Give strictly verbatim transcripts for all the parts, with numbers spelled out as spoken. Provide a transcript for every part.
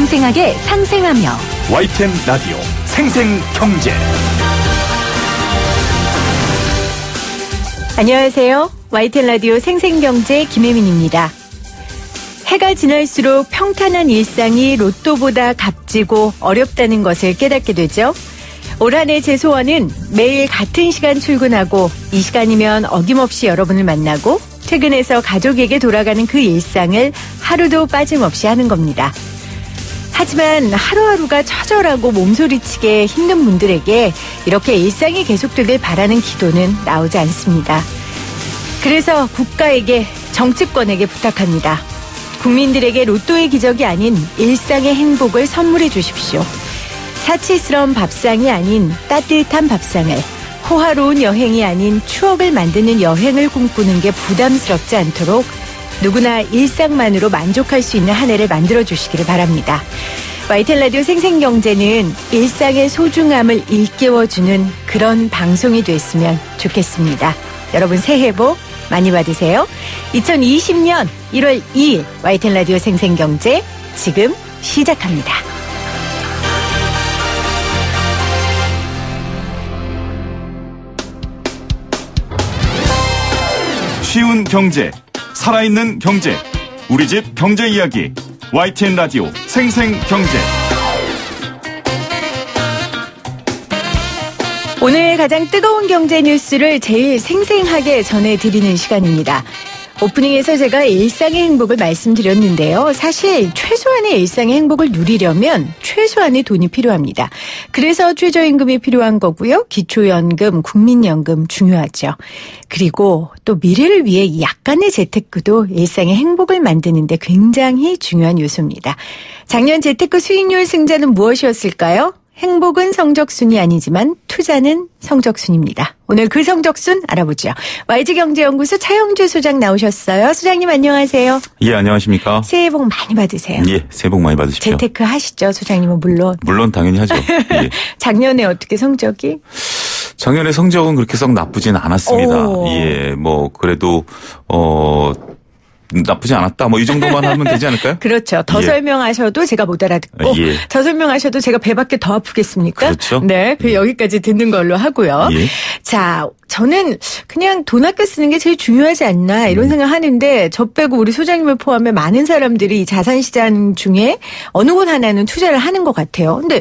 생생하게 상생하며 와이티엔 라디오 생생경제. 안녕하세요. 와이티엔 라디오 생생경제 김혜민입니다. 해가 지날수록 평탄한 일상이 로또보다 값지고 어렵다는 것을 깨닫게 되죠. 올 한 해 제 소원은 매일 같은 시간 출근하고 이 시간이면 어김없이 여러분을 만나고 퇴근해서 가족에게 돌아가는 그 일상을 하루도 빠짐없이 하는 겁니다. 하지만 하루하루가 처절하고 몸소리치게 힘든 분들에게 이렇게 일상이 계속되길 바라는 기도는 나오지 않습니다. 그래서 국가에게, 정치권에게 부탁합니다. 국민들에게 로또의 기적이 아닌 일상의 행복을 선물해 주십시오. 사치스러운 밥상이 아닌 따뜻한 밥상을, 호화로운 여행이 아닌 추억을 만드는 여행을 꿈꾸는 게 부담스럽지 않도록 누구나 일상만으로 만족할 수 있는 한 해를 만들어주시기를 바랍니다. 와이티엔 라디오 생생경제는 일상의 소중함을 일깨워주는 그런 방송이 됐으면 좋겠습니다. 여러분 새해 복 많이 받으세요. 이천이십 년 일월 이일 와이티엔 라디오 생생경제 지금 시작합니다. 쉬운 경제, 살아있는 경제, 우리 집 경제 이야기, 와이티엔 라디오 생생경제. 오늘 가장 뜨거운 경제 뉴스를 제일 생생하게 전해드리는 시간입니다. 오프닝에서 제가 일상의 행복을 말씀드렸는데요. 사실 최소한의 일상의 행복을 누리려면 최소한의 돈이 필요합니다. 그래서 최저임금이 필요한 거고요. 기초연금, 국민연금 중요하죠. 그리고 또 미래를 위해 약간의 재테크도 일상의 행복을 만드는 데 굉장히 중요한 요소입니다. 작년 재테크 수익률 승자는 무엇이었을까요? 행복은 성적순이 아니지만 투자는 성적순입니다. 오늘 그 성적순 알아보죠. 와이지경제연구소 차영주 소장 나오셨어요. 소장님 안녕하세요. 예, 안녕하십니까. 새해 복 많이 받으세요. 예, 새해 복 많이 받으십시오. 재테크 하시죠, 소장님은 물론. 물론 당연히 하죠. 예. 작년에 어떻게 성적이? 작년에 성적은 그렇게 썩 나쁘진 않았습니다. 오. 예, 뭐 그래도 어. 나쁘지 않았다. 뭐 이 정도만 하면 되지 않을까요? 그렇죠. 더 예. 설명하셔도 제가 못 알아듣고 예. 더 설명하셔도 제가 배밖에 더 아프겠습니까? 그렇죠. 네, 그 여기까지 듣는 걸로 하고요. 예. 자, 저는 그냥 돈 아껴 쓰는 게 제일 중요하지 않나 이런 음. 생각 하는데 저 빼고 우리 소장님을 포함해 많은 사람들이 자산시장 중에 어느 곳 하나는 투자를 하는 것 같아요. 근데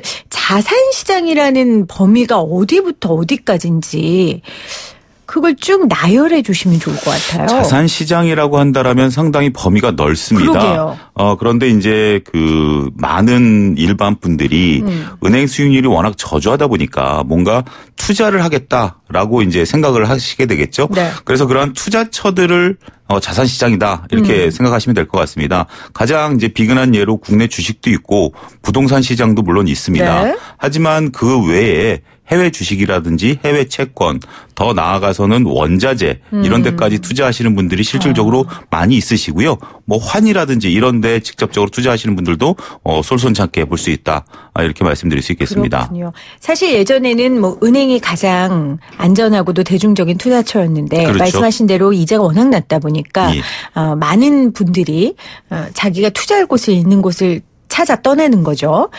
자산시장이라는 범위가 어디부터 어디까지인지 그걸 쭉 나열해 주시면 좋을 것 같아요. 자산 시장이라고 한다라면 상당히 범위가 넓습니다. 그러게요. 어, 그런데 이제 그 많은 일반 분들이 음. 은행 수익률이 워낙 저조하다 보니까 뭔가 투자를 하겠다라고 이제 생각을 하시게 되겠죠. 네. 그래서 그러한 투자처들을 어, 자산 시장이다 이렇게 음. 생각하시면 될 것 같습니다. 가장 이제 비근한 예로 국내 주식도 있고 부동산 시장도 물론 있습니다. 네. 하지만 그 외에 해외 주식이라든지 해외 채권, 더 나아가서는 원자재 이런 데까지 투자하시는 분들이 실질적으로 아. 많이 있으시고요. 뭐 환이라든지 이런 데 직접적으로 투자하시는 분들도 어, 솔선찮게 볼 수 있다. 이렇게 말씀드릴 수 있겠습니다. 그렇군요. 사실 예전에는 뭐 은행이 가장 안전하고도 대중적인 투자처였는데 그렇죠. 말씀하신 대로 이자가 워낙 낮다 보니까 예. 어, 많은 분들이 어, 자기가 투자할 곳을 있는 곳을 찾아 떠나는 거죠.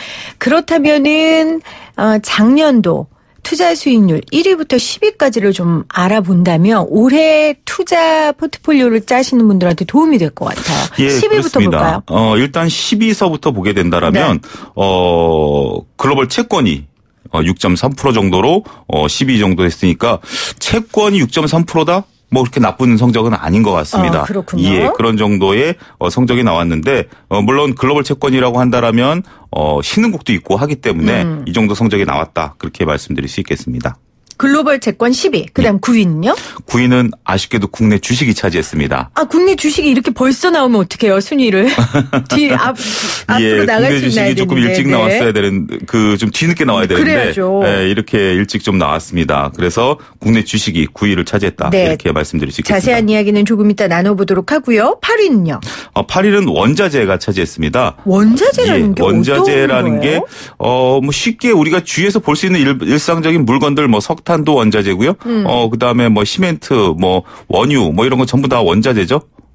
그렇다면은 어, 작년도 투자 수익률 일 위부터 십 위까지를 좀 알아본다면 올해 투자 포트폴리오를 짜시는 분들한테 도움이 될 것 같아요. 예, 십 위부터 그렇습니다. 볼까요? 어, 일단 십 위서부터 보게 된다라면 네. 어, 글로벌 채권이 어, 육 점 삼 퍼센트 정도로 어, 십 위 정도 했으니까 채권이 육 점 삼 퍼센트다? 뭐 그렇게 나쁜 성적은 아닌 것 같습니다. 어, 그렇군요. 예, 그런 정도의 어, 성적이 나왔는데 어, 물론 글로벌 채권이라고 한다라면 어, 신흥국도 있고 하기 때문에 음. 이 정도 성적이 나왔다 그렇게 말씀드릴 수 있겠습니다. 글로벌 채권 십 위. 그다음 예. 구 위는요? 구 위는 아쉽게도 국내 주식이 차지했습니다. 아, 국내 주식이 이렇게 벌써 나오면 어떡해요, 순위를. 뒤, 앞, 앞으로 예, 나갈 국내 수 있나야 주식이 조금 되는데. 일찍 네. 나왔어야 되는 그 좀 뒤늦게 나와야 되는데 그래야죠. 예, 이렇게 일찍 좀 나왔습니다. 그래서 국내 주식이 구 위를 차지했다 네. 이렇게 말씀드릴 수 있겠습니다. 자세한 이야기는 조금 이따 나눠보도록 하고요. 팔 위는요? 어, 팔 위는 원자재가 차지했습니다. 원자재라는 예, 게 원자재라는 어떤 게 거예요? 어, 뭐 쉽게 우리가 주위에서 볼 수 있는 일, 일상적인 물건들 뭐 석탄도 원자재고요. 음. 어, 그다음에 뭐 시멘트, 뭐 원유, 뭐 이런 거 전부 다 원자재죠.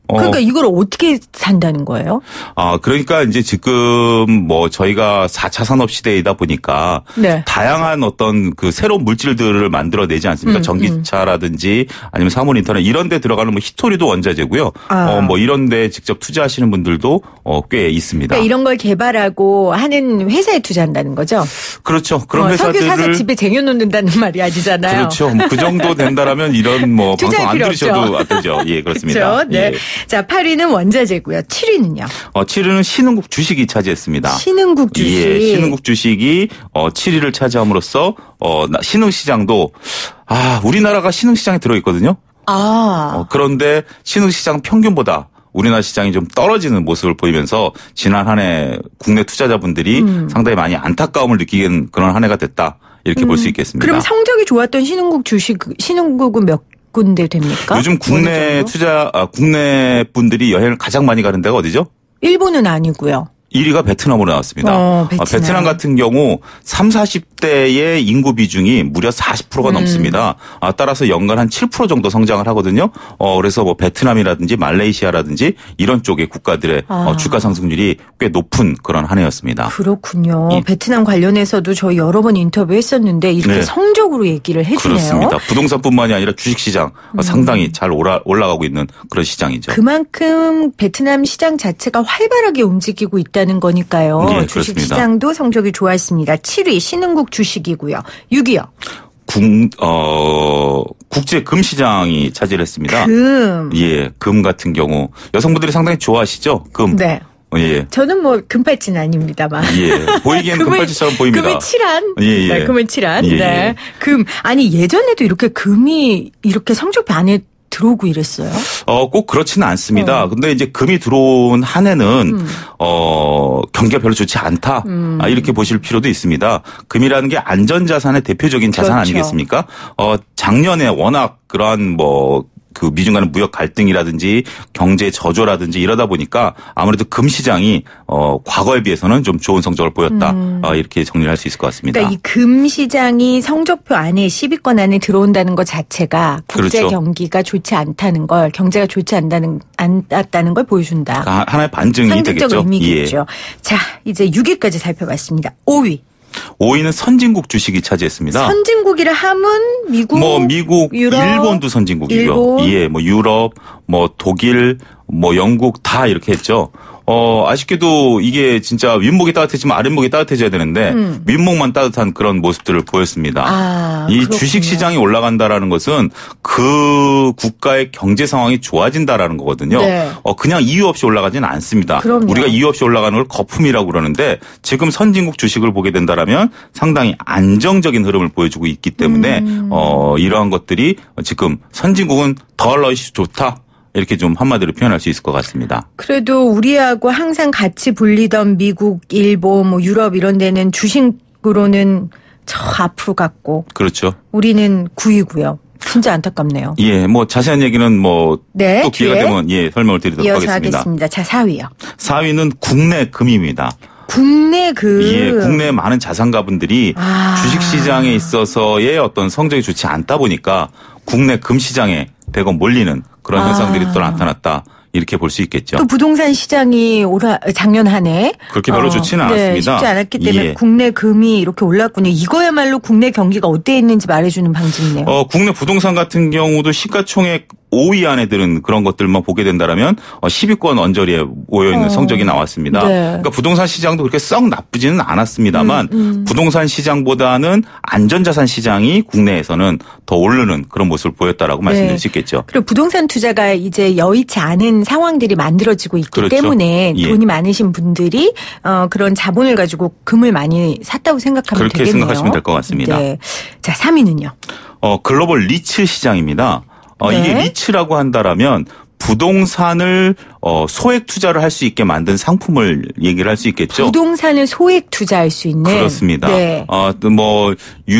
어. 그러니까 이걸 어떻게 산다는 거예요? 아, 그러니까 이제 지금 뭐 저희가 사 차 산업 시대이다 보니까 네. 다양한 어떤 그 새로운 물질들을 만들어내지 않습니까? 음, 전기차라든지 아니면 사물 인터넷 이런 데 들어가는 뭐 히토리도 원자재고요. 아. 어, 뭐 이런 데 직접 투자하시는 분들도 어, 꽤 있습니다. 그러니까 이런 걸 개발하고 하는 회사에 투자한다는 거죠? 그렇죠. 그런 어, 석유 회사들을 사서 집에 쟁여놓는다는 말이 아니잖아요. 그렇죠. 그 정도 된다라면 이런 뭐 투자할 방송 안 필요 들으셔도 없죠. 되죠. 예, 그렇습니다. 그렇죠. 네. 예. 자, 팔 위는 원자재고요. 칠 위는요? 어, 칠 위는 신흥국 주식이 차지했습니다. 신흥국 주식. 예, 신흥국 주식이 어, 칠 위를 차지함으로써 어, 나- 신흥시장도 아, 우리나라가 신흥시장에 들어있거든요. 아. 어, 그런데 신흥시장 평균보다 우리나라 시장이 좀 떨어지는 모습을 보이면서 지난 한 해 국내 투자자분들이 음. 상당히 많이 안타까움을 느끼는 그런 한 해가 됐다. 이렇게 볼 수 있겠습니다. 그럼 성적이 좋았던 신흥국 주식, 신흥국은 몇 군데 됩니까? 요즘 국내 어느 정도? 투자, 아, 국내 분들이 여행을 가장 많이 가는 데가 어디죠? 일본은 아니고요. 일 위가 베트남으로 나왔습니다. 어, 아, 베트남. 베트남 같은 경우 삼, 사십 대의 인구 비중이 무려 사십 퍼센트가 음. 넘습니다. 아, 따라서 연간 한 칠 퍼센트 정도 성장을 하거든요. 어, 그래서 뭐 베트남이라든지 말레이시아라든지 이런 쪽의 국가들의 아. 어, 주가 상승률이 꽤 높은 그런 한 해였습니다. 그렇군요. 예. 베트남 관련해서도 저희 여러 번 인터뷰했었는데 이렇게 네. 성적으로 얘기를 해주네요. 그렇습니다. 부동산뿐만이 아니라 주식시장 음. 상당히 잘 올라, 올라가고 있는 그런 시장이죠. 그만큼 베트남 시장 자체가 활발하게 움직이고 있다는 거니까요. 네, 주식 그렇습니다. 시장도 성적이 좋았습니다. 칠 위 신흥국 주식이고요. 육 위요. 국, 어, 국제 금 시장이 차지를 했습니다. 금. 예, 금 같은 경우 여성분들이 상당히 좋아하시죠? 금. 네. 어, 예. 저는 뭐 금팔찌는 아닙니다만. 예. 보이기에는 금을- 금팔찌처럼 보입니다. 금을 칠한. 예, 예. 네, 금을 칠한. 예, 네. 예. 금. 아니, 예전에도 이렇게 금이 이렇게 성적표 안에 들어오고 이랬어요? 어, 꼭 그렇지는 않습니다. 어. 근데 이제 금이 들어온 한 해는, 음. 어, 경기가 별로 좋지 않다. 아, 이렇게 보실 필요도 있습니다. 금이라는 게 안전자산의 대표적인 자산 그렇죠. 아니겠습니까? 어, 작년에 워낙 그러한 뭐, 그 미중 간의 무역 갈등이라든지 경제 저조라든지 이러다 보니까 아무래도 금 시장이 어 과거에 비해서는 좀 좋은 성적을 보였다. 어, 이렇게 정리를 할 수 있을 것 같습니다. 그러니까 이 금 시장이 성적표 안에 십 위권 안에 들어온다는 것 자체가 국제 그렇죠. 경기가 좋지 않다는 걸, 경제가 좋지 않다는 않았다는 걸 보여준다. 그러니까 하나의 반증이 상징적 되겠죠. 의미겠죠. 예. 자, 이제 육 위까지 살펴봤습니다. 오 위. 오 위는 선진국 주식이 차지했습니다. 선진국이라 함은 미국, 뭐 미국, 유럽, 일본도 선진국이고요. 일본. 예, 뭐 유럽, 뭐 독일, 뭐 영국 다 이렇게 했죠. 어, 아쉽게도 이게 진짜 윗목이 따뜻해지면 아랫목이 따뜻해져야 되는데 음. 윗목만 따뜻한 그런 모습들을 보였습니다. 아, 이 그렇군요. 주식 시장이 올라간다라는 것은 그 국가의 경제 상황이 좋아진다라는 거거든요. 네. 어, 그냥 이유 없이 올라가지는 않습니다. 그럼요. 우리가 이유 없이 올라가는 걸 거품이라고 그러는데 지금 선진국 주식을 보게 된다라면 상당히 안정적인 흐름을 보여주고 있기 때문에 음. 어, 이러한 것들이 지금 선진국은 더 올라가시 좋다. 이렇게 좀 한마디로 표현할 수 있을 것 같습니다. 그래도 우리하고 항상 같이 불리던 미국, 일본, 뭐 유럽 이런 데는 주식으로는 저 앞으로 갔고 그렇죠. 우리는 구 위고요. 진짜 안타깝네요. 예, 뭐 자세한 얘기는 뭐 또 네, 기회가 뒤에 되면 예, 설명을 드리도록 이어서 하겠습니다. 하겠습니다. 자, 사 위요. 사 위는 국내 금입니다. 국내 그 예, 국내 많은 자산가분들이 아. 주식시장에 있어서의 어떤 성적이 좋지 않다 보니까 국내 금시장에 대거 몰리는 그런 아. 현상들이 또 나타났다. 이렇게 볼 수 있겠죠. 또 부동산 시장이 올해 작년 한 해 그렇게 별로 좋지는 네, 않았습니다. 쉽지 않았기 때문에 예. 국내 금이 이렇게 올랐군요. 이거야말로 국내 경기가 어디에 있는지 말해주는 방증이네요. 어, 국내 부동산 같은 경우도 시가총액 오 위 안에 드는 그런 것들만 보게 된다라면 십 위권 언저리에 모여 있는 어. 성적이 나왔습니다. 네. 그러니까 부동산 시장도 그렇게 썩 나쁘지는 않았습니다만 음, 음. 부동산 시장보다는 안전자산 시장이 국내에서는 더 오르는 그런 모습을 보였다라고 말씀드릴 네. 수 있겠죠. 그리고 부동산 투자가 이제 여의치 않은 상황들이 만들어지고 있기 그렇죠. 때문에 예. 돈이 많으신 분들이 어, 그런 자본을 가지고 금을 많이 샀다고 생각하면 그렇게 되겠네요. 생각하시면 될 것 같습니다. 네. 자, 삼 위는요. 어, 글로벌 리츠 시장입니다. 어, 네. 이게 리츠라고 한다라면 부동산을 어, 소액 투자를 할 수 있게 만든 상품을 얘기를 할 수 있겠죠. 부동산을 소액 투자할 수 있는. 그렇습니다. 네. 어, 또 뭐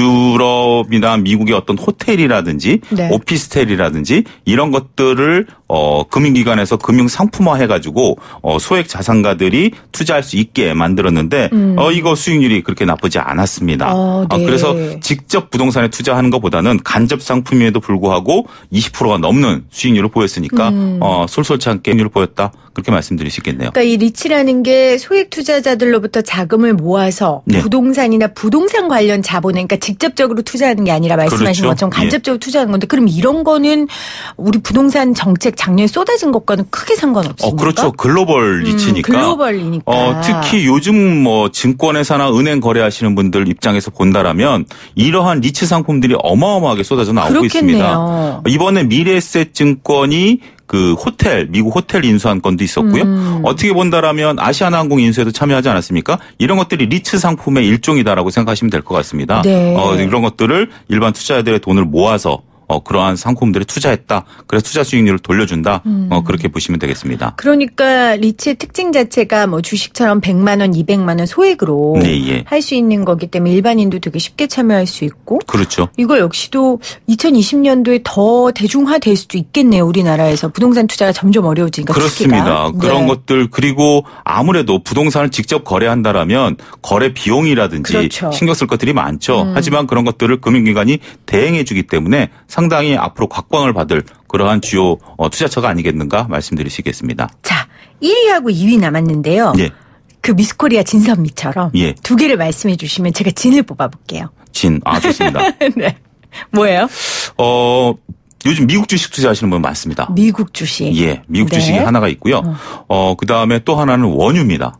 유럽이나 미국의 어떤 호텔이라든지 네. 오피스텔이라든지 이런 것들을 어, 금융기관에서 금융 상품화 해가지고 어, 소액 자산가들이 투자할 수 있게 만들었는데 음. 어, 이거 수익률이 그렇게 나쁘지 않았습니다. 어, 네. 어, 그래서 직접 부동산에 투자하는 것보다는 간접 상품임에도 불구하고 이십 퍼센트가 넘는 수익률을 보였으니까 음. 음. 어, 솔솔치 않게 행률을 보였다. 그렇게 말씀드릴 수 있겠네요. 그러니까 이 리츠라는 게 소액 투자자들로부터 자금을 모아서 네. 부동산이나 부동산 관련 자본에 그러니까 직접적으로 투자하는 게 아니라 말씀하신 그렇죠. 것처럼 간접적으로 예. 투자하는 건데 그럼 이런 거는 우리 부동산 정책 작년에 쏟아진 것과는 크게 상관없습니까? 어, 그렇죠. 글로벌 리츠니까. 음, 글로벌이니까. 어, 특히 요즘 뭐 증권회사나 은행 거래하시는 분들 입장에서 본다라면 이러한 리츠 상품들이 어마어마하게 쏟아져 나오고 그렇겠네요. 있습니다. 이번에 미래에셋 증권이 그 호텔, 미국 호텔 인수한 건도 있었고요. 음. 어떻게 본다라면 아시아나항공 인수에도 참여하지 않았습니까? 이런 것들이 리츠 상품의 일종이다라고 생각하시면 될 것 같습니다. 네. 어, 이런 것들을 일반 투자자들의 돈을 모아서 어, 그러한 상품들에 투자했다. 그래서 투자 수익률을 돌려준다. 음. 어, 그렇게 보시면 되겠습니다. 그러니까 리츠의 특징 자체가 뭐 주식처럼 백만 원, 이백만 원 소액으로 네, 예. 할 수 있는 거기 때문에 일반인도 되게 쉽게 참여할 수 있고. 그렇죠. 이거 역시도 이천이십 년도에 더 대중화될 수도 있겠네요. 우리나라에서 부동산 투자가 점점 어려워지니까. 그렇습니다. 투기가. 그런 네. 것들 그리고 아무래도 부동산을 직접 거래한다라면 거래 비용이라든지 그렇죠. 신경 쓸 것들이 많죠. 음. 하지만 그런 것들을 금융기관이 대행해 주기 때문에 상당히 앞으로 각광을 받을 그러한 주요 투자처가 아니겠는가 말씀드릴 수 있겠습니다. 자, 일 위하고 이 위 남았는데요. 예. 그 미스코리아 진선미처럼 예. 두 개를 말씀해 주시면 제가 진을 뽑아볼게요. 진, 아 좋습니다. 네. 뭐예요? 어 요즘 미국 주식 투자하시는 분 많습니다. 미국 주식. 예, 미국 네. 주식이 하나가 있고요. 어, 그 다음에 또 하나는 원유입니다.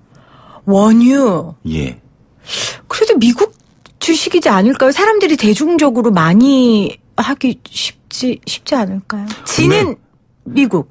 원유. 예. 그래도 미국 주식이지 않을까요? 사람들이 대중적으로 많이 하기 쉽지 쉽지 않을까요? 진은 근데 미국.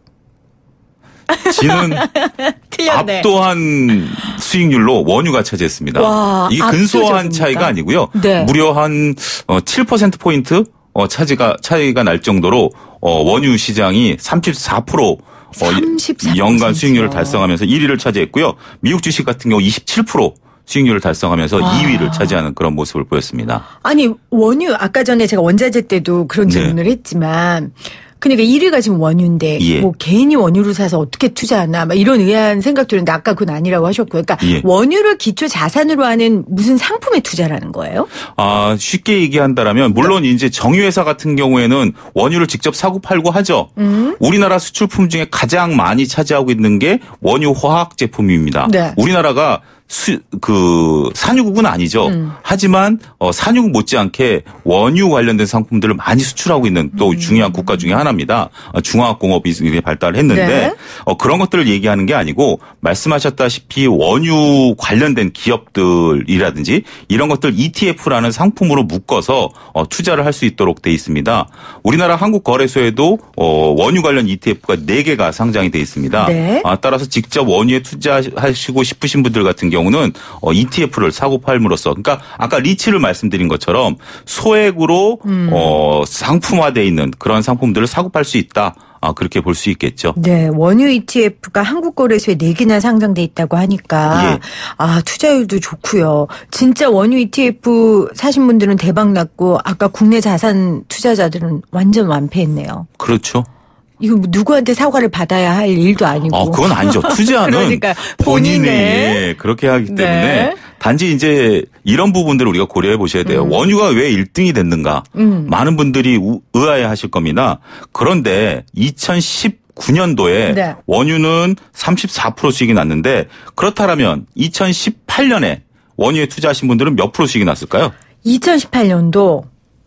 진은 틀렸네. 압도한 수익률로 원유가 차지했습니다. 와, 이게 근소한 압도적입니까? 차이가 아니고요. 네. 무려 한 칠 퍼센트 포인트 차지가 차이가 날 정도로 원유 시장이 삼십사 퍼센트 삼십사 퍼센트 연간 수익률을 달성하면서 일 위를 차지했고요. 미국 주식 같은 경우 이십칠 퍼센트 수익률을 달성하면서 아. 이 위를 차지하는 그런 모습을 보였습니다. 아니 원유 아까 전에 제가 원자재 때도 그런 네. 질문을 했지만 그러니까 일 위가 지금 원유인데 예. 뭐 개인이 원유를 사서 어떻게 투자하나 막 이런 의아한 생각 들었는데 아까 그건 아니라고 하셨고요. 그러니까 예. 원유를 기초 자산으로 하는 무슨 상품에 투자라는 거예요? 아, 쉽게 얘기한다라면 물론 이제 정유회사 같은 경우에는 원유를 직접 사고 팔고 하죠. 음. 우리나라 수출품 중에 가장 많이 차지하고 있는 게 원유 화학 제품입니다. 네. 우리나라가 수, 그 산유국은 아니죠. 음. 하지만 어, 산유국 못지않게 원유 관련된 상품들을 많이 수출하고 있는 또 음. 중요한 국가 중에 하나입니다. 어, 중화학공업이 이렇게 발달을 했는데 네. 어, 그런 것들을 얘기하는 게 아니고 말씀하셨다시피 원유 관련된 기업들이라든지 이런 것들 이티에프라는 상품으로 묶어서 어, 투자를 할 수 있도록 돼 있습니다. 우리나라 한국거래소에도 어, 원유 관련 이티에프가 네 개가 상장이 돼 있습니다. 네. 아, 따라서 직접 원유에 투자하시고 싶으신 분들 같은 경우는 어, 이티에프를 사고 팔므로써 그러니까 아까 리츠를 말씀드린 것처럼 소액으로 음. 어, 상품화되어 있는 그런 상품들을 사고 팔 수 있다. 아, 그렇게 볼 수 있겠죠. 네, 원유 이티에프가 한국거래소에 네 개나 상장돼 있다고 하니까 예. 아 투자율도 좋고요. 진짜 원유 이티에프 사신 분들은 대박 났고 아까 국내 자산 투자자들은 완전 완패했네요. 그렇죠. 이거 뭐 누구한테 사과를 받아야 할 일도 아니고. 어, 그건 아니죠. 투자는 그러니까 본인이 본인의. 예, 그렇게 하기 때문에 네. 단지 이제 이런 부분들을 우리가 고려해 보셔야 돼요. 음. 원유가 왜 일 등이 됐는가? 음. 많은 분들이 우- 의아해 하실 겁니다. 그런데 이천십구 년도에 네. 원유는 삼십사 퍼센트 수익이 났는데 그렇다면 이천십팔 년에 원유에 투자하신 분들은 몇 프로 수익이 났을까요? 이천십팔 년도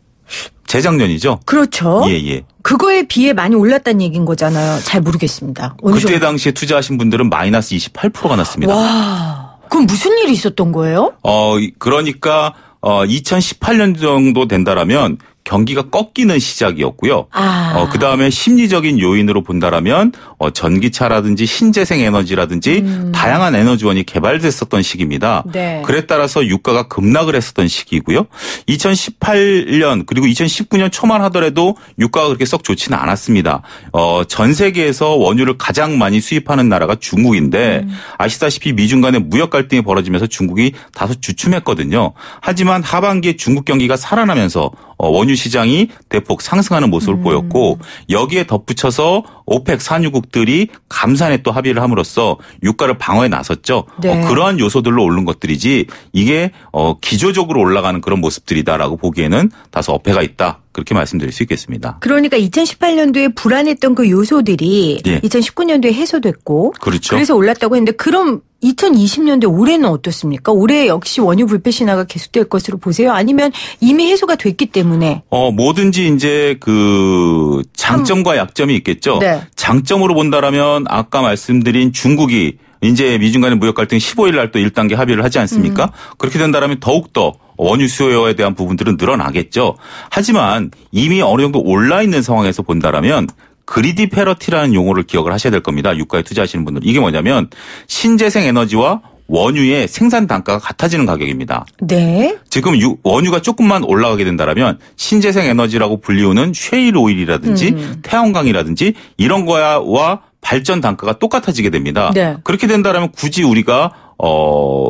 재작년이죠. 그렇죠. 예, 예. 그거에 비해 많이 올랐다는 얘기인 거잖아요. 잘 모르겠습니다. 어느 그때 정도. 당시에 투자하신 분들은 마이너스 이십팔 퍼센트가 났습니다. 와, 그럼 무슨 일이 있었던 거예요? 어, 그러니까, 어, 이천십팔 년 정도 된다라면 경기가 꺾이는 시작이었고요. 아. 어, 그 다음에 심리적인 요인으로 본다라면, 어, 전기차라든지 신재생 에너지라든지 음. 다양한 에너지원이 개발됐었던 시기입니다. 네. 그에 따라서 유가가 급락을 했었던 시기이고요. 이천십팔 년 그리고 이천십구 년 초만 하더라도 유가가 그렇게 썩 좋지는 않았습니다. 어, 전 세계에서 원유를 가장 많이 수입하는 나라가 중국인데 음. 아시다시피 미중 간의 무역 갈등이 벌어지면서 중국이 다소 주춤했거든요. 하지만 하반기에 중국 경기가 살아나면서 어, 원유 시장이 대폭 상승하는 모습을 음. 보였고 여기에 덧붙여서 오펙 산유국들이 감산에 또 합의를 함으로써 유가를 방어해 나섰죠. 네. 어, 그러한 요소들로 오른 것들이지 이게 어, 기조적으로 올라가는 그런 모습들이다라고 보기에는 다소 어폐가 있다. 그렇게 말씀드릴 수 있겠습니다. 그러니까 이천십팔 년도에 불안했던 그 요소들이 예. 이천십구 년도에 해소됐고 그렇죠. 그래서 올랐다고 했는데 그럼 이천이십 년도에 올해는 어떻습니까? 올해 역시 원유 불패 신화가 계속될 것으로 보세요? 아니면 이미 해소가 됐기 때문에? 어, 뭐든지 이제 그 장점과 약점이 있겠죠. 네. 장점으로 본다라면 아까 말씀드린 중국이 이제 미중 간의 무역 갈등 십오 일 날 또 일 단계 합의를 하지 않습니까? 음. 그렇게 된다라면 더욱더 원유 수요에 대한 부분들은 늘어나겠죠. 하지만 이미 어느 정도 올라 있는 상황에서 본다라면 그리디 패러티라는 용어를 기억을 하셔야 될 겁니다. 유가에 투자하시는 분들. 이게 뭐냐면 신재생 에너지와 원유의 생산 단가가 같아지는 가격입니다. 네. 지금 유, 원유가 조금만 올라가게 된다라면 신재생 에너지라고 불리우는 쉐일 오일이라든지 음. 태양광이라든지 이런 거와 발전 단가가 똑같아지게 됩니다. 네. 그렇게 된다라면 굳이 우리가 어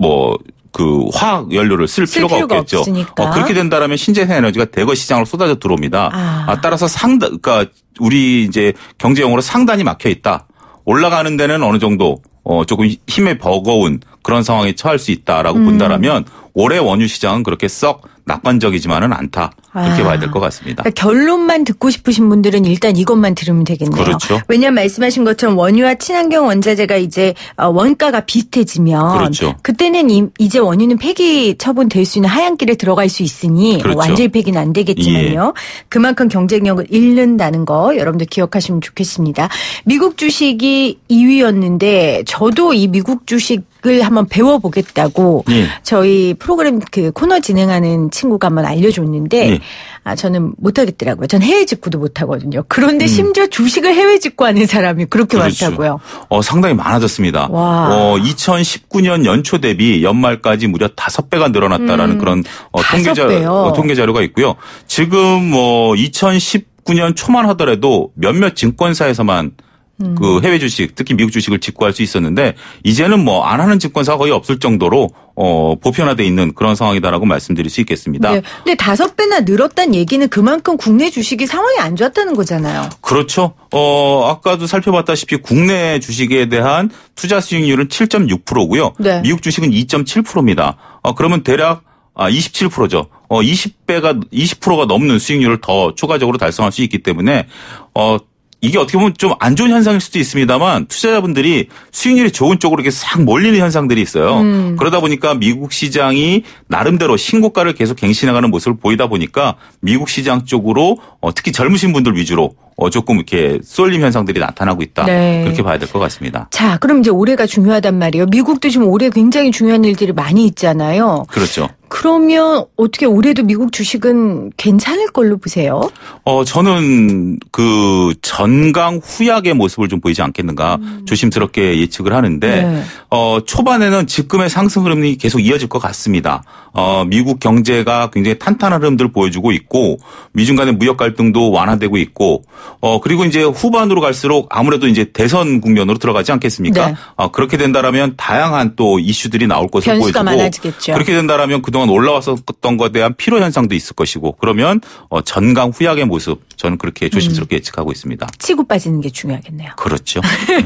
뭐 그 화학 연료를 쓸, 쓸 필요가, 필요가 없겠죠. 어, 그렇게 된다라면 신재생 에너지가 대거 시장으로 쏟아져 들어옵니다. 아. 아, 따라서 상단 그러니까 우리 이제 경제 용어로 상단이 막혀 있다. 올라가는 데는 어느 정도 어 조금 힘에 버거운 그런 상황에 처할 수 있다라고 음. 본다라면 올해 원유 시장은 그렇게 썩 낙관적이지만은 않다. 그렇게 아. 봐야 될 것 같습니다. 그러니까 결론만 듣고 싶으신 분들은 일단 이것만 들으면 되겠네요. 그렇죠. 왜냐하면 말씀하신 것처럼 원유와 친환경 원자재가 이제 원가가 비슷해지면 그렇죠. 그때는 이제 원유는 폐기 처분될 수 있는 하얀길에 들어갈 수 있으니 그렇죠. 완전히 폐기는 안 되겠지만요. 예. 그만큼 경쟁력을 잃는다는 거 여러분들 기억하시면 좋겠습니다. 미국 주식이 이 위였는데 저도 이 미국 주식을 한번 배워보겠다고 예. 저희 프로그램 그 코너 진행하는 친구가 한번 알려줬는데 예. 아, 저는 못하겠더라고요. 전 해외 직구도 못하거든요. 그런데 음. 심지어 주식을 해외 직구하는 사람이 그렇게 그렇죠. 많다고요. 어, 상당히 많아졌습니다. 어, 이천십구 년 연초 대비 연말까지 무려 다섯 배가 늘어났다라는 음. 그런 어, 통계, 자, 어, 통계 자료가 있고요. 지금 뭐 이천십구 년 초만 하더라도 몇몇 증권사에서만 음. 그 해외 주식, 특히 미국 주식을 직구할 수 있었는데 이제는 뭐 안 하는 증권사가 거의 없을 정도로 어, 보편화되어 있는 그런 상황이다라고 말씀드릴 수 있겠습니다. 네. 근데 다섯 배나 늘었다는 얘기는 그만큼 국내 주식이 상황이 안 좋았다는 거잖아요. 그렇죠. 어, 아까도 살펴봤다시피 국내 주식에 대한 투자 수익률은 칠 점 육 퍼센트고요. 네. 미국 주식은 이 점 칠 퍼센트입니다. 어, 그러면 대략 아, 이십칠 퍼센트죠. 어, 이십 배가, 이십 퍼센트가 넘는 수익률을 더 추가적으로 달성할 수 있기 때문에 어, 이게 어떻게 보면 좀 안 좋은 현상일 수도 있습니다만 투자자분들이 수익률이 좋은 쪽으로 이렇게 싹 몰리는 현상들이 있어요. 음. 그러다 보니까 미국 시장이 나름대로 신고가를 계속 갱신해가는 모습을 보이다 보니까 미국 시장 쪽으로 특히 젊으신 분들 위주로 조금 이렇게 쏠림 현상들이 나타나고 있다. 네. 그렇게 봐야 될 것 같습니다. 자, 그럼 이제 올해가 중요하단 말이에요. 미국도 지금 올해 굉장히 중요한 일들이 많이 있잖아요. 그렇죠. 그러면 어떻게 올해도 미국 주식은 괜찮을 걸로 보세요? 어, 저는 그 전강 후약의 모습을 좀 보이지 않겠는가 음. 조심스럽게 예측을 하는데 네. 어, 초반에는 지금의 상승 흐름이 계속 이어질 것 같습니다. 어, 미국 경제가 굉장히 탄탄한 흐름들을 보여주고 있고 미중 간의 무역 갈등도 완화되고 있고 어, 그리고 이제 후반으로 갈수록 아무래도 이제 대선 국면으로 들어가지 않겠습니까? 네. 어, 그렇게 된다라면 다양한 또 이슈들이 나올 것으로 변수가 보여지고 많아지겠죠. 그렇게 된다라면 그 동안 올라왔었던 것에 대한 피로 현상도 있을 것이고 그러면 어, 전강 후약의 모습 저는 그렇게 조심스럽게 음. 예측하고 있습니다. 치고 빠지는 게 중요하겠네요. 그렇죠.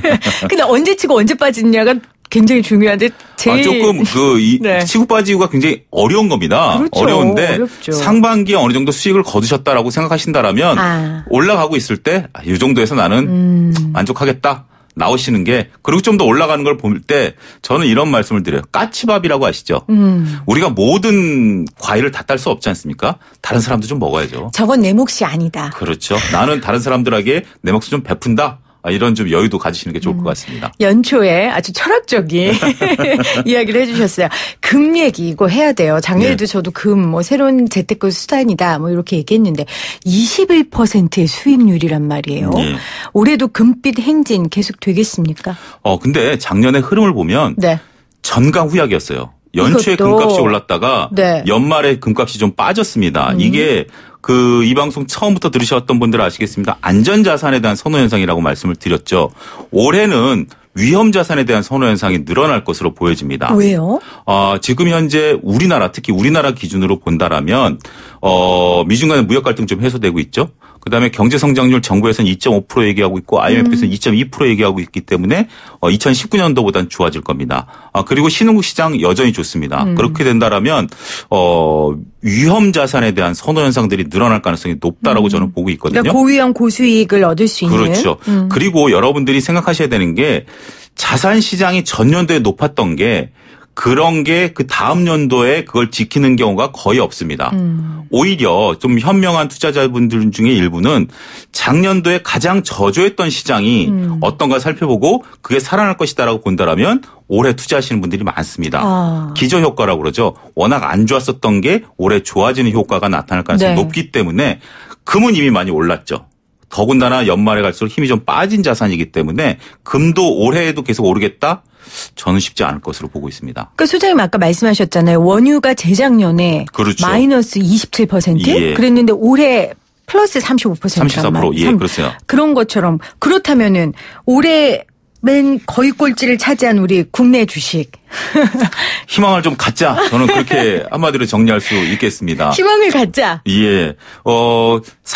근데 언제 치고 언제 빠지느냐가 굉장히 중요한데 제일 아, 조금 그 이 네. 치고 빠지기가 굉장히 어려운 겁니다. 그렇죠. 어려운데 어렵죠. 상반기에 어느 정도 수익을 거두셨다라고 생각하신다라면 아. 올라가고 있을 때 이 정도에서 나는 음. 만족하겠다. 나오시는 게 그리고 좀 더 올라가는 걸 볼 때 저는 이런 말씀을 드려요. 까치밥이라고 아시죠? 음. 우리가 모든 과일을 다 딸 수 없지 않습니까? 다른 사람도 좀 먹어야죠. 저건 내 몫이 아니다. 그렇죠. 나는 다른 사람들에게 내 몫을 좀 베푼다. 이런 좀 여유도 가지시는 게 좋을 것 같습니다. 연초에 아주 철학적인 이야기를 해주셨어요. 금 얘기 이거 해야 돼요. 작년에도 네. 저도 금 뭐 새로운 재테크 수단이다 뭐 이렇게 얘기했는데 이십일 퍼센트의 수익률이란 말이에요. 네. 올해도 금빛 행진 계속 되겠습니까? 어 근데 작년의 흐름을 보면 네. 전강 후약이었어요. 연초에 이것도. 금값이 올랐다가 네. 연말에 금값이 좀 빠졌습니다. 음. 이게 그 이 방송 처음부터 들으셨던 분들은 아시겠습니다. 안전자산에 대한 선호 현상이라고 말씀을 드렸죠. 올해는 위험 자산에 대한 선호 현상이 늘어날 것으로 보여집니다. 왜요? 어, 지금 현재 우리나라 특히 우리나라 기준으로 본다라면 어, 미중 간의 무역 갈등 좀 해소되고 있죠. 그다음에 경제 성장률 정부에서는 이 점 오 퍼센트 얘기하고 있고 아이엠에프에서는 음. 이 점 이 퍼센트 얘기하고 있기 때문에 어, 이천십구 년도보다는 좋아질 겁니다. 아, 그리고 신흥국 시장 여전히 좋습니다. 음. 그렇게 된다라면 어, 위험 자산에 대한 선호 현상들이 늘어날 가능성이 높다라고 음. 저는 보고 있거든요. 그러니까 고위험 고수익을 얻을 수 있는. 그렇죠. 음. 그리고 여러분들이 생각하셔야 되는 게 자산 시장이 전년도에 높았던 게 그런 게 그 다음 연도에 그걸 지키는 경우가 거의 없습니다. 음. 오히려 좀 현명한 투자자분들 중에 일부는 작년도에 가장 저조했던 시장이 음. 어떤가 살펴보고 그게 살아날 것이다라고 본다라면 올해 투자하시는 분들이 많습니다. 아. 기저효과라고 그러죠. 워낙 안 좋았었던 게 올해 좋아지는 효과가 나타날 가능성이 네. 높기 때문에 금은 이미 많이 올랐죠. 더군다나 연말에 갈수록 힘이 좀 빠진 자산이기 때문에 금도 올해에도 계속 오르겠다? 저는 쉽지 않을 것으로 보고 있습니다. 그러니까 소장님 아까 말씀하셨잖아요. 원유가 재작년에 그렇죠. 마이너스 이십칠 퍼센트 예. 그랬는데 올해 플러스 삼십오 퍼센트. 삼십사 퍼센트 예, 그렇어요. 그런 것처럼 그렇다면은 올해 맨 거의 꼴찌를 차지한 우리 국내 주식. 희망을 좀 갖자. 저는 그렇게 한마디로 정리할 수 있겠습니다. 희망을 갖자. 예. 어,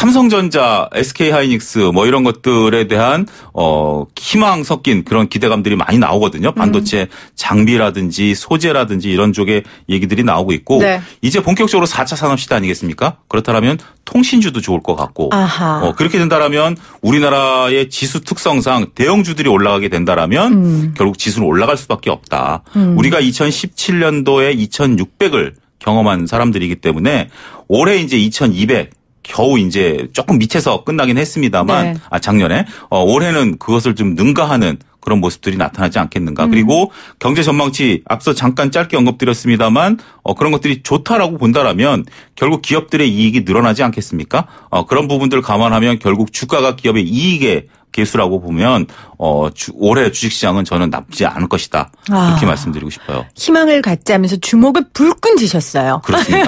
삼성전자, 에스케이하이닉스 뭐 이런 것들에 대한 어, 희망 섞인 그런 기대감들이 많이 나오거든요. 반도체 음. 장비라든지 소재라든지 이런 쪽의 얘기들이 나오고 있고 네. 이제 본격적으로 사 차 산업시대 아니겠습니까? 그렇다면 통신주도 좋을 것 같고 어, 그렇게 된다라면 우리나라의 지수 특성상 대형주들이 올라가게 된다라면 음. 결국 지수는 올라갈 수밖에 없다. 음. 우리가 이천십칠 년도에 이천육백을 경험한 사람들이기 때문에 올해 이제 이천이백 겨우 이제 조금 밑에서 끝나긴 했습니다만 네. 아 작년에 어, 올해는 그것을 좀 능가하는 그런 모습들이 나타나지 않겠는가. 음. 그리고 경제 전망치 앞서 잠깐 짧게 언급드렸습니다만 어, 그런 것들이 좋다라고 본다라면 결국 기업들의 이익이 늘어나지 않겠습니까? 어, 그런 부분들을 감안하면 결국 주가가 기업의 이익에 개수라고 보면 어, 주, 올해 주식시장은 저는 나쁘지 않을 것이다. 이렇게 아, 말씀드리고 싶어요. 희망을 갖자면서 주목을 불끈 지셨어요. 그렇습니다.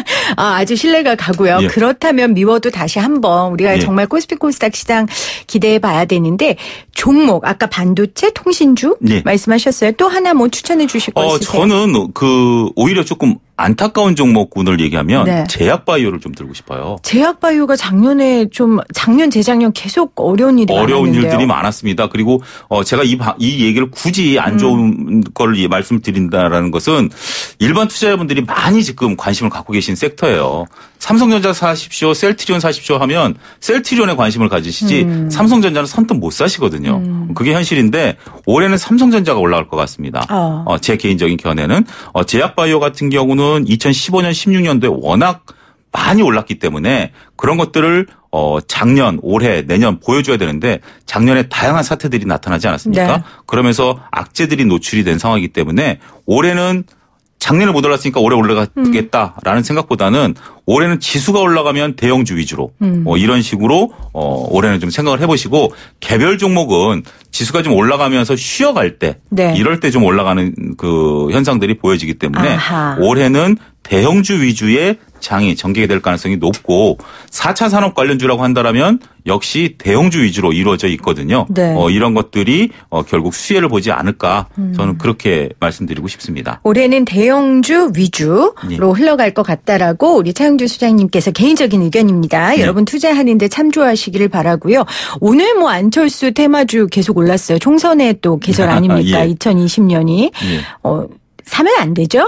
아, 아주 신뢰가 가고요. 예. 그렇다면 미워도 다시 한번 우리가 예. 정말 코스피 코스닥 시장 기대해 봐야 되는데 종목 아까 반도체 통신주 예. 말씀하셨어요. 또 하나 뭐 추천해 주실 거 어, 있으세요? 저는 그 오히려 조금 안타까운 종목군을 얘기하면 네. 제약바이오를 좀 들고 싶어요. 제약바이오가 작년에 좀 작년 재작년 계속 어려운 일이 어려운 많았는데요. 일들이 많았습니다. 그리고 어 제가 이, 이 얘기를 굳이 안 좋은 음. 걸 말씀드린다라는 것은 일반 투자자분들이 많이 지금 관심을 갖고 계신 섹터예요. 삼성전자 사십시오, 셀트리온 사십시오 하면 셀트리온에 관심을 가지시지 음. 삼성전자는 선뜻 못 사시거든요. 음. 그게 현실인데 올해는 삼성전자가 올라갈 것 같습니다. 어. 어, 제 개인적인 견해는 어, 제약바이오 같은 경우는 이천십오 년, 십육 년도에 워낙 많이 올랐기 때문에 그런 것들을 어, 작년, 올해, 내년 보여줘야 되는데 작년에 다양한 사태들이 나타나지 않았습니까? 네. 그러면서 악재들이 노출이 된 상황이기 때문에 올해는 작년에 못 올랐으니까 올해 올라가겠다라는 음. 생각보다는 올해는 지수가 올라가면 대형주 위주로 음. 어, 이런 식으로 어, 올해는 좀 생각을 해보시고 개별 종목은 지수가 좀 올라가면서 쉬어갈 때 네. 이럴 때 좀 올라가는 그 현상들이 보여지기 때문에 아하. 올해는 대형주 위주의 장이 전개가 될 가능성이 높고 사 차 산업 관련주라고 한다면 역시 대형주 위주로 이루어져 있거든요. 네. 어, 이런 것들이 어, 결국 수혜를 보지 않을까 저는 그렇게 말씀드리고 싶습니다. 올해는 대형주 위주로 네. 흘러갈 것 같다라고 우리 차영주 소장님께서 개인적인 의견입니다. 네. 여러분 투자하는 데 참조하시기를 바라고요. 오늘 뭐 안철수 테마주 계속 올랐어요. 총선의 또 계절 아닙니까? 예. 이천이십 년이. 예. 어, 사면 안 되죠?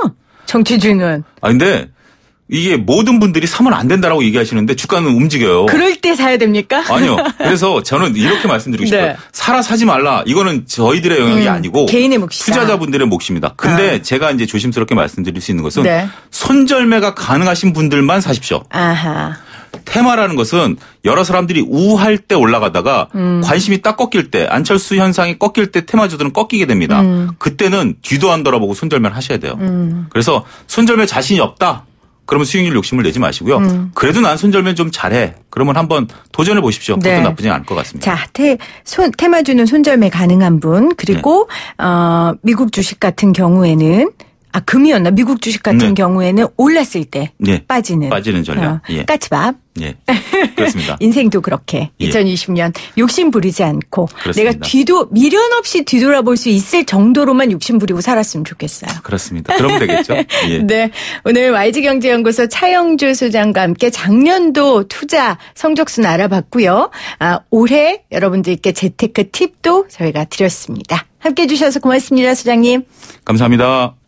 정치주는. 아 근데 이게 모든 분들이 사면 안 된다라고 얘기하시는데 주가는 움직여요. 그럴 때 사야 됩니까? 아니요. 그래서 저는 이렇게 말씀드리고 싶어요. 네. 사라 사지 말라. 이거는 저희들의 영역이 음, 아니고 개인의 몫이다. 투자자분들의 몫입니다. 근데 아. 제가 이제 조심스럽게 말씀드릴 수 있는 것은 네. 손절매가 가능하신 분들만 사십시오. 아하. 테마라는 것은 여러 사람들이 우할 때 올라가다가 음. 관심이 딱 꺾일 때 안철수 현상이 꺾일 때 테마주들은 꺾이게 됩니다. 음. 그때는 뒤도 안 돌아보고 손절매를 하셔야 돼요. 음. 그래서 손절매 자신이 없다. 그러면 수익률 욕심을 내지 마시고요. 음. 그래도 난 손절매 좀 잘해. 그러면 한번 도전해 보십시오. 그것도 네. 나쁘지 않을 것 같습니다. 자, 테, 손, 테마주는 손절매 가능한 분 그리고 네. 어, 미국 주식 같은 경우에는 아, 금이었나? 미국 주식 같은 네. 경우에는 올랐을 때 예. 빠지는. 빠지는 전략. 어, 예. 까치밥. 예. 그렇습니다. 인생도 그렇게 예. 이천이십 년 욕심 부리지 않고 그렇습니다. 내가 뒤도 미련 없이 뒤돌아볼 수 있을 정도로만 욕심 부리고 살았으면 좋겠어요. 그렇습니다. 그러면 되겠죠. 예. 네, 오늘 와이지경제연구소 차영주 소장과 함께 작년도 투자 성적순 알아봤고요. 아, 올해 여러분들께 재테크 팁도 저희가 드렸습니다. 함께해 주셔서 고맙습니다, 소장님. 감사합니다.